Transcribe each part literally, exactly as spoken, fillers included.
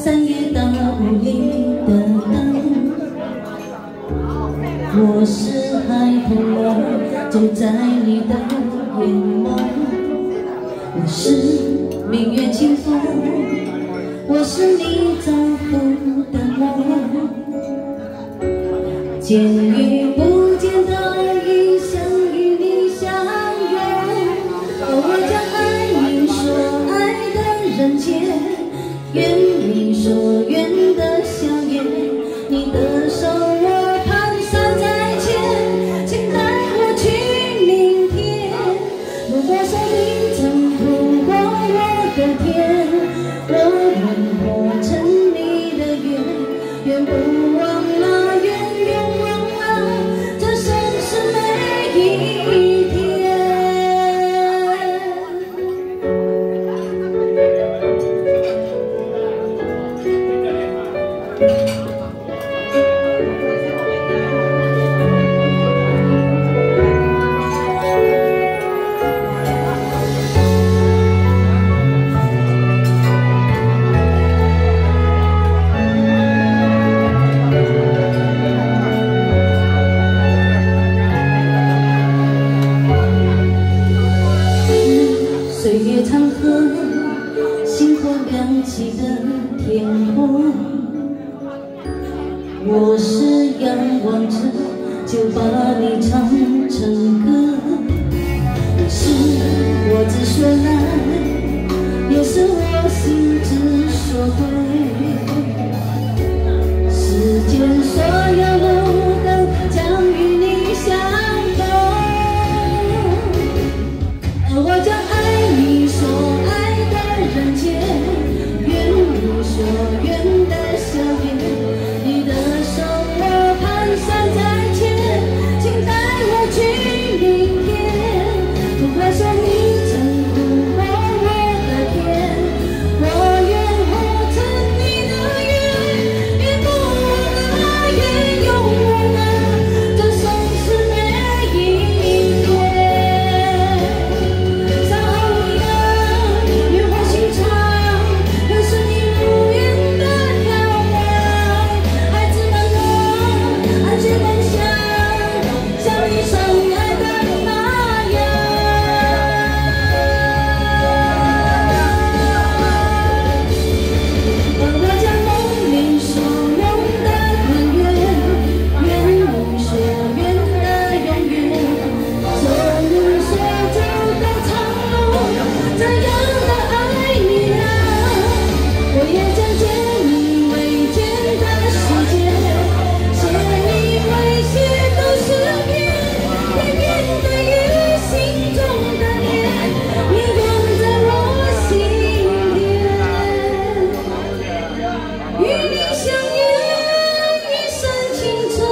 三月到五里的灯，我是孩童儿，走在你的眼眸。我是明月清风，我是你造福的梦。见与不见的意，想与你相约。我将爱你所爱的人间，愿你所愿的笑颜。你的手我蹒跚在牵，请带我去明天。如果说你曾渡过我的天，我愿活成你的愿，愿不忘了，愿永忘了这生是每一天。岁月长河，星火亮起的天空，我是仰望着，就把你唱成歌。你是我之所来，也是我心之所归。世间所有路都将与你相通，而我将爱你所爱的人间，愿你所愿的笑颜。你的手我蹒跚在牵，请带我去明天。不管说你曾渡过我的天，我愿活成你的愿，愿不忘了，愿永忘了这生是每一天。山后一样月华寻常，又是你无言的眺望。孩子们啊，安睡梦乡，像你相爱的那样。而我将梦里所梦的团圆，愿你所愿的永远。走你所走的长路，这样的爱你啊，我也将见你未见的世界，写你未写的诗篇，也面对于心中的念，你永在我心田。与你相约一生青春，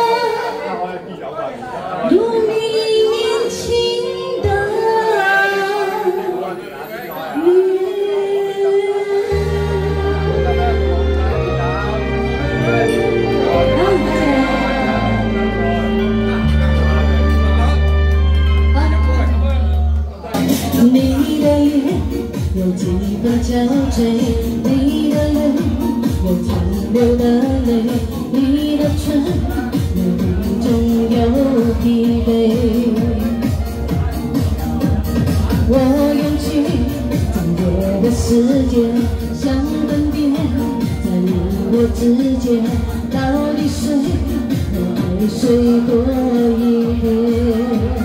如你年轻的你的眼有几分憔悴，你的眼有残留的泪，你的唇有一种有疲惫。我用去整个的世界，想分辨在你我之间，到底谁和爱谁多一点。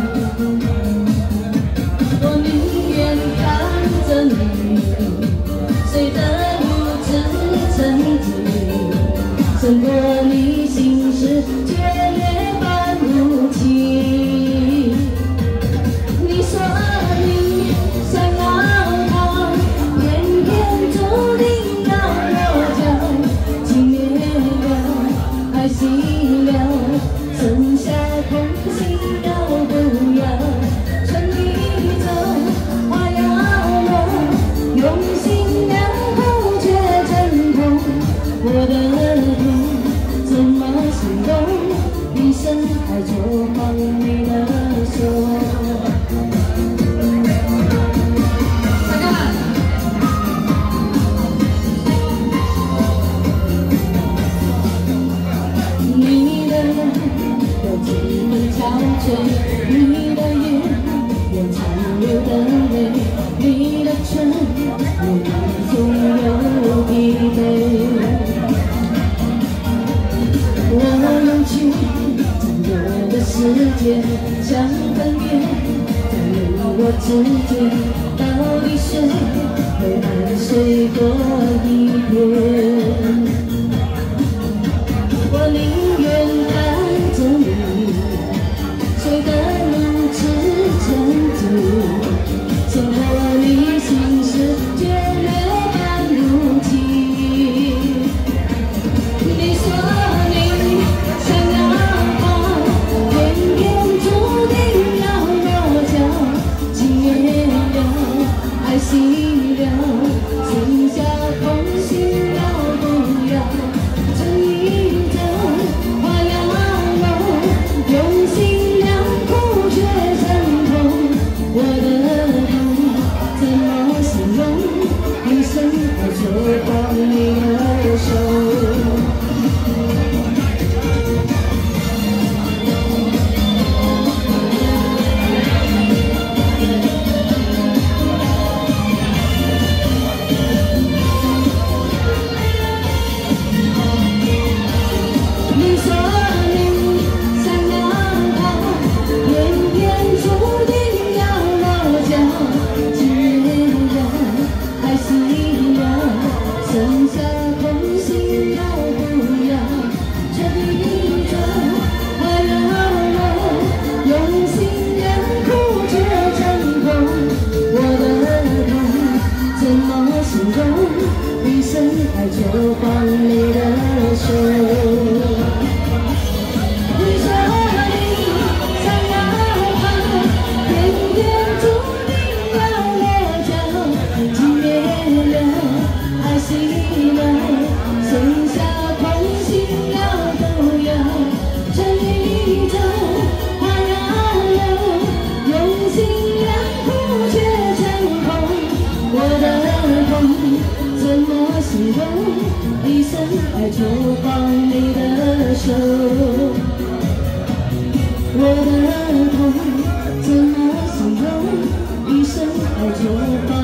我宁愿看着你随着路自成疾，胜过你心事决裂般无情。你说你想要他，偏偏注定要我将情灭了，爱熄了，剩下空心要不要？春已走，花要落，用心良苦却阵痛，我的痛怎么形容？ 水，你的眼有残留的泪，你的唇有一种有疲惫。我用尽整个的世界，想分辨在你我之间，到底谁会爱谁多一点？我宁愿看着你睡得如此沉静，先和你心事却没般如情。你说你想要他，偏偏注定要落脚，情灭了，爱熄了，剩下空心要不要？这一阵花摇落，用心良苦却成空。我的痛怎么形容？一生爱就放你的手。你说你想要他，偏偏注定要落脚，情灭了，爱熄了，剩下空心要不要？这一阵花摇落，用心良苦却成空。我的痛怎么形容？一生爱就放你的手。剩下空心要不要？这一阵花摇落，用心良苦却成空。我的痛怎么形容？一生爱就放你的手。我的痛怎么形容？一生爱就放。